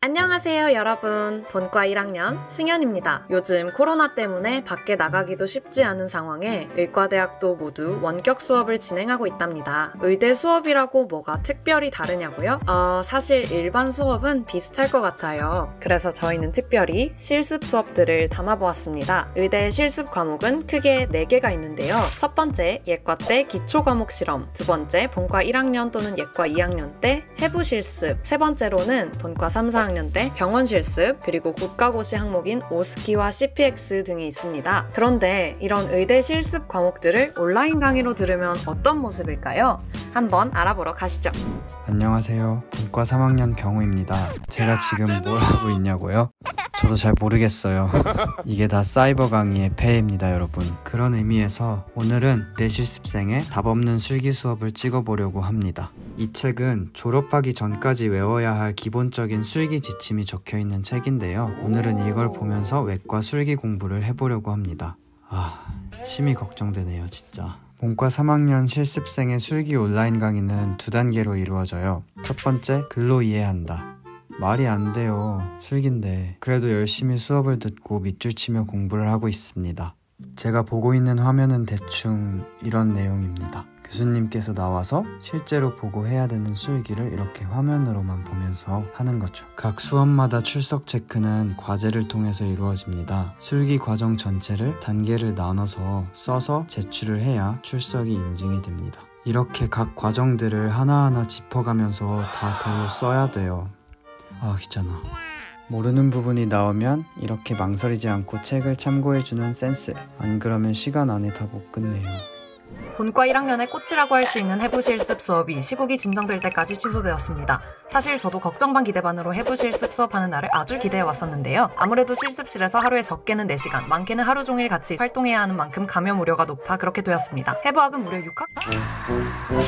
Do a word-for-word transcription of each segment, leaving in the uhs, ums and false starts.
안녕하세요 여러분. 본과 일 학년 승현입니다. 요즘 코로나 때문에 밖에 나가기도 쉽지 않은 상황에 의과대학도 모두 원격 수업을 진행하고 있답니다. 의대 수업이라고 뭐가 특별히 다르냐고요? 어, 사실 일반 수업은 비슷할 것 같아요. 그래서 저희는 특별히 실습 수업들을 담아보았습니다. 의대 실습 과목은 크게 네 개가 있는데요. 첫 번째, 예과 때 기초 과목 실험, 두 번째, 본과 일 학년 또는 예과 이 학년 때 해부 실습, 세 번째로는 본과 삼, 사 학년 때 병원 실습, 그리고 국가고시 항목인 오스키와 씨피엑스 등이 있습니다. 그런데 이런 의대 실습 과목들을 온라인 강의로 들으면 어떤 모습일까요? 한번 알아보러 가시죠. 안녕하세요. 본과 삼 학년 경우입니다. 제가 지금 뭘 하고 있냐고요? 저도 잘 모르겠어요. 이게 다 사이버 강의의 폐해입니다, 여러분. 그런 의미에서 오늘은 내 실습생의 답 없는 술기 수업을 찍어보려고 합니다. 이 책은 졸업하기 전까지 외워야 할 기본적인 술기 지침이 적혀있는 책인데요. 오늘은 이걸 보면서 외과 술기 공부를 해보려고 합니다. 아, 심히 걱정되네요, 진짜. 본과 삼 학년 실습생의 술기 온라인 강의는 두 단계로 이루어져요. 첫 번째, 글로 이해한다. 말이 안 돼요. 술기인데. 그래도 열심히 수업을 듣고 밑줄 치며 공부를 하고 있습니다. 제가 보고 있는 화면은 대충 이런 내용입니다. 교수님께서 나와서 실제로 보고 해야 되는 술기를 이렇게 화면으로만 보면서 하는 거죠. 각 수업마다 출석 체크는 과제를 통해서 이루어집니다. 술기 과정 전체를 단계를 나눠서 써서 제출을 해야 출석이 인증이 됩니다. 이렇게 각 과정들을 하나하나 짚어가면서 다 글로 써야 돼요. 아, 귀찮아. 모르는 부분이 나오면 이렇게 망설이지 않고 책을 참고해주는 센스. 안 그러면 시간 안에 다 못 끝내요. 본과 일 학년의 꽃이라고 할 수 있는 해부 실습 수업이 시국이 진정될 때까지 취소되었습니다. 사실 저도 걱정 반 기대 반으로 해부 실습 수업하는 날을 아주 기대해 왔었는데요. 아무래도 실습실에서 하루에 적게는 네 시간, 많게는 하루 종일 같이 활동해야 하는 만큼 감염 우려가 높아 그렇게 되었습니다. 해부학은 무려 육 학...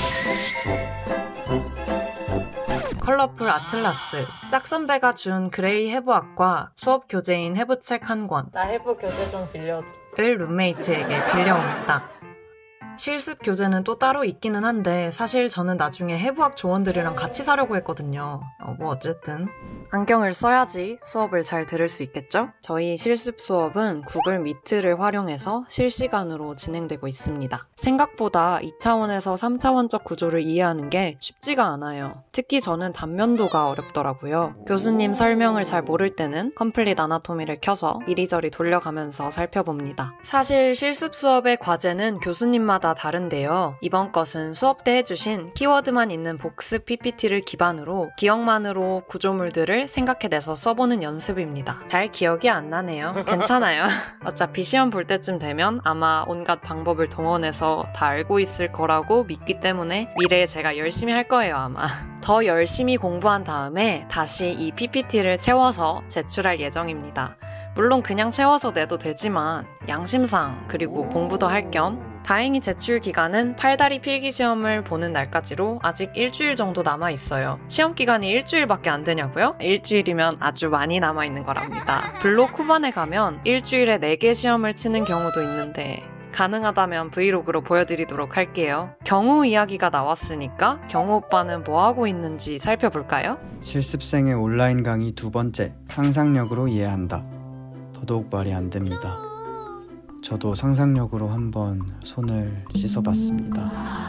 컬러풀 아틀라스, 짝선배가 준 그레이 해부학과 수업 교재인 해부책 한 권, 나 해부 교재 좀 빌려줘, 을 룸메이트에게 빌려옵니다. 실습 교재는 또 따로 있기는 한데 사실 저는 나중에 해부학 조원들이랑 같이 사려고 했거든요. 어, 뭐 어쨌든 안경을 써야지 수업을 잘 들을 수 있겠죠? 저희 실습 수업은 구글 미트를 활용해서 실시간으로 진행되고 있습니다. 생각보다 이 차원에서 삼 차원적 구조를 이해하는 게 쉽지가 않아요. 특히 저는 단면도가 어렵더라고요. 교수님 설명을 잘 모를 때는 컴플릿 아나토미를 켜서 이리저리 돌려가면서 살펴봅니다. 사실 실습 수업의 과제는 교수님마다 다 다른데요. 이번 것은 수업 때 해주신 키워드만 있는 복습 피피티를 기반으로 기억만으로 구조물들을 생각해내서 써보는 연습입니다. 잘 기억이 안 나네요. 괜찮아요. 어차피 시험 볼 때쯤 되면 아마 온갖 방법을 동원해서 다 알고 있을 거라고 믿기 때문에 미래에 제가 열심히 할 거예요, 아마. 더 열심히 공부한 다음에 다시 이 피피티를 채워서 제출할 예정입니다. 물론 그냥 채워서 내도 되지만 양심상 그리고 공부도 할 겸 다행히 제출 기간은 팔다리 필기시험을 보는 날까지로 아직 일주일 정도 남아있어요. 시험 기간이 일주일밖에 안 되냐고요? 일주일이면 아주 많이 남아있는 거랍니다. 블록 후반에 가면 일주일에 네 개 시험을 치는 경우도 있는데 가능하다면 브이로그로 보여드리도록 할게요. 경우 이야기가 나왔으니까 경우 오빠는 뭐하고 있는지 살펴볼까요? 실습생의 온라인 강의 두 번째, 상상력으로 이해한다. 더더욱 말이 안 됩니다. 저도 상상력으로 한번 손을 씻어봤습니다.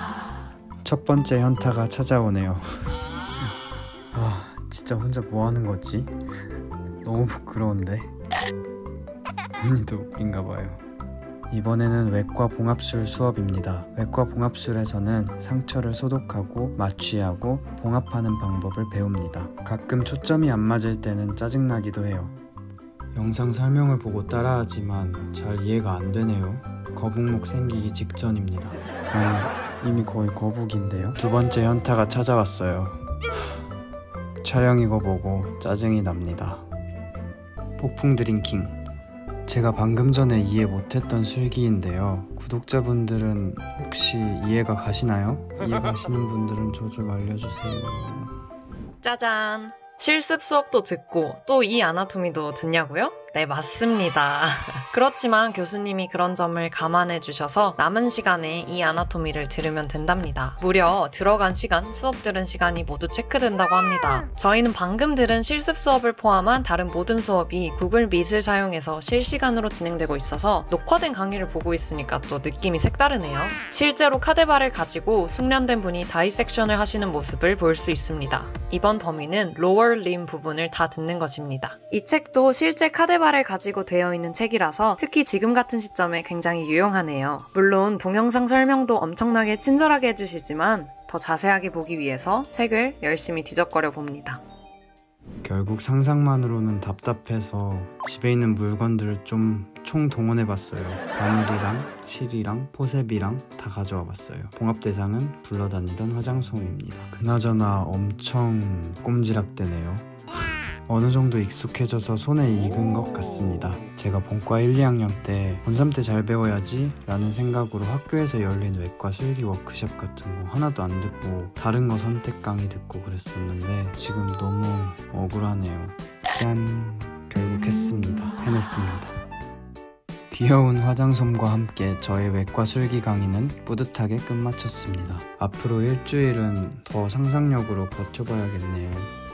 첫 번째 현타가 찾아오네요. 아, 진짜 혼자 뭐 하는 거지? 너무 부끄러운데? 언니도 웃긴가 봐요. 이번에는 외과 봉합술 수업입니다. 외과 봉합술에서는 상처를 소독하고 마취하고 봉합하는 방법을 배웁니다. 가끔 초점이 안 맞을 때는 짜증나기도 해요. 영상 설명을 보고 따라하지만 잘 이해가 안 되네요. 거북목 생기기 직전입니다. 아니, 이미 거의 거북인데요. 두 번째 현타가 찾아왔어요. 촬영이고 뭐고 짜증이 납니다. 폭풍 드링킹. 제가 방금 전에 이해 못했던 술기인데요. 구독자분들은 혹시 이해가 가시나요? 이해 가시는 분들은 저 좀 알려주세요. 짜잔! 실습 수업도 듣고 또 이 아나토미도 듣냐고요? 네, 맞습니다. 그렇지만 교수님이 그런 점을 감안해 주셔서 남은 시간에 이 아나토미를 들으면 된답니다. 무려 들어간 시간, 수업 들은 시간이 모두 체크된다고 합니다. 저희는 방금 들은 실습 수업을 포함한 다른 모든 수업이 구글 미트을 사용해서 실시간으로 진행되고 있어서 녹화된 강의를 보고 있으니까 또 느낌이 색다르네요. 실제로 카데바를 가지고 숙련된 분이 다이섹션을 하시는 모습을 볼 수 있습니다. 이번 범위는 로어 림 부분을 다 듣는 것입니다. 이 책도 실제 카데바를 가지고 되어 있는 책이라서 특히 지금 같은 시점에 굉장히 유용하네요. 물론 동영상 설명도 엄청나게 친절하게 해주시지만 더 자세하게 보기 위해서 책을 열심히 뒤적거려 봅니다. 결국 상상만으로는 답답해서 집에 있는 물건들을 좀 총동원해봤어요. 바늘이랑 실이랑 포셉이랑 다 가져와봤어요. 봉합 대상은 굴러다니던 화장솜입니다. 그나저나 엄청 꼼지락대네요. 어느 정도 익숙해져서 손에 익은 것 같습니다. 제가 본과 일, 이 학년 때 곤삼 때 잘 배워야지 라는 생각으로 학교에서 열린 외과 술기 워크숍 같은 거 하나도 안 듣고 다른 거 선택 강의 듣고 그랬었는데 지금 너무 억울하네요. 짠! 결국 했습니다. 해냈습니다. 귀여운 화장솜과 함께 저의 외과 술기 강의는 뿌듯하게 끝마쳤습니다. 앞으로 일주일은 더 상상력으로 버텨봐야겠네요.